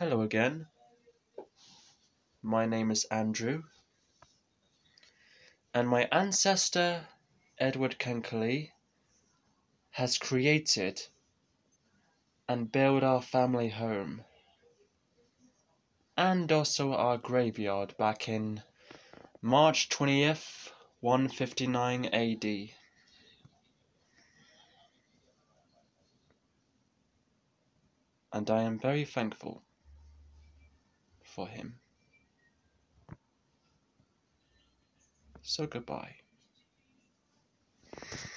Hello again. My name is Andrew, and my ancestor Edward Kankilly has created and built our family home and also our graveyard back in March 20th, 159 AD. And I am very thankful for him. So goodbye.